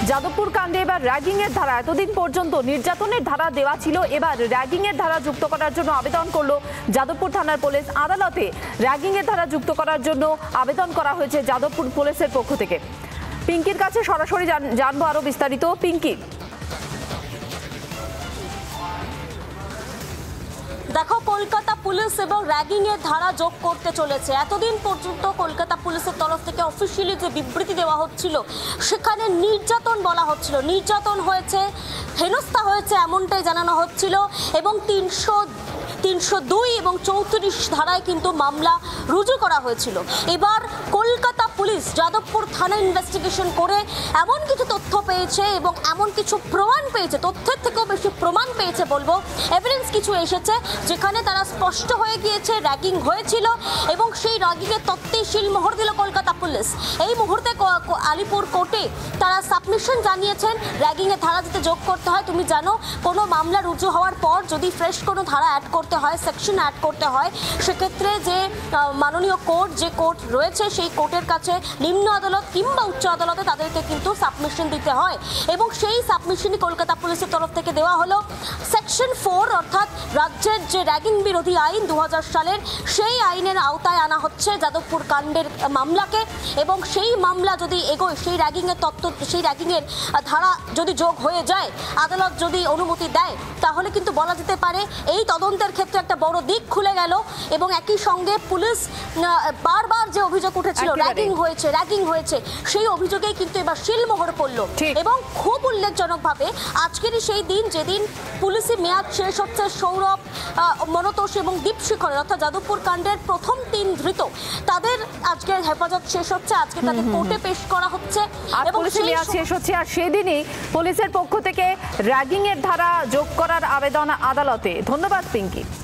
যাদবপুর কাণ্ডে এবার র্যাগিং এর ধারা, এতদিন পর্যন্ত নির্যাতনের ধারা দেওয়া ছিল, এবার র্যাগিং এর ধারা যুক্ত করার জন্য আবেদন করলো যাদবপুর থানার পুলিশ। আদালতে র্যাগিং এর ধারা যুক্ত করার জন্য আবেদন করা হয়েছে যাদবপুর পুলিশের পক্ষ থেকে। পিঙ্কির কাছে সরাসরি জানবো আরো বিস্তারিত। পিঙ্কি, দেখো, কলকাতা পুলিশ এবং র্যাগিং এর ধারা যোগ করতে চলেছে। এতদিন পর্যন্ত কলকাতা পুলিশের তরফ থেকে অফিসিয়ালি যে বিবৃতি দেওয়া হচ্ছিল সেখানে নির্যাতন বলা হচ্ছিল, নির্যাতন হয়েছে, হেনস্থা হয়েছে এমনটাই জানানো হচ্ছিল এবং 302 এবং 34 ধারায় কিন্তু মামলা রুজু করা হয়েছিল। এবার কলকাতা পুলিশ যাদবপুর থানা ইনভেস্টিগেশন করে এমন কিছু তথ্য পেয়েছে এবং এমন কিছু প্রমাণ পেয়েছে, তথ্যের থেকেও বেশি প্রমাণ পেয়েছে বলবো, এভিডেন্স কিছু এসেছে যেখানে তারা স্পষ্ট হয়ে গিয়েছে র্যাগিং হয়েছিল এবং সেই র্যাগিংয়ের তত্ত্বেই শিলমোহর দিল কলকাতা পুলিশ। এই মুহূর্তে আলিপুর কোর্টে তারা সাবমিশন জানিয়েছেন র্যাগিংয়ের ধারা যাতে যোগ করতে হয়। তুমি জানো, কোনো মামলা রুজু হওয়ার পর যদি ফ্রেশ কোনো ধারা অ্যাড করতে হয়, সেকশন অ্যাড করতে হয়, সেক্ষেত্রে যে মাননীয় কোর্ট, যে কোর্ট রয়েছে সেই কোর্টের কাছে নিম্ন আদালত কিংবা উচ্চ আদালতে তাদেরকে কিন্তু সাবমিশন দিতে হয় এবং সেই সাবমিশনই কলকাতা পুলিশের তরফ থেকে দেওয়া হলো। সেকশন 4 অর্থাৎ রাজ্যের যে র্যাগিং বিরোধী আইন 2000 সালের, সেই আইনের আওতায় আনা হচ্ছে যাদবপুর কাণ্ডের মামলাকে এবং সেই মামলা যদি এগোয়, সেই র্যাগিংয়ের তত্ত্ব, সেই র্যাগিংয়ের ধারা যদি যোগ হয়ে যায়, আদালত যদি অনুমতি দেয়, তাহলে কিন্তু বলা যেতে পারে এই তদন্তের ক্ষেত্রে একটা বড় দিক খুলে গেল এবং একই সঙ্গে পুলিশ বারবার যে অভিযোগ উঠেছিল র্যাগিং হয়েছে সেই অভিযোগেই কিন্তু এবার শিলমোহর পড়ল এবং খুব উল্লেখজনকভাবে আজকেরই সেই দিন যেদিন পুলিশি মেয়াদ শেষ হচ্ছে সৌরভ, মনতোষ এবং দীপশিখরের, অর্থাৎ যাদবপুর কাণ্ডের প্রথম 3 ধৃত, তাদের আজকে হেফাজত শেষ হচ্ছে, আজকে তাদের কোর্টে পেশ করা হচ্ছে এবং পুলিশি মেয়াদ শেষ হচ্ছে। আর সেদিনই পুলিশের পক্ষ থেকে র্যাগিং এর ধারা যোগ করার আবেদন আদালতে। ধন্যবাদ পিঙ্কি।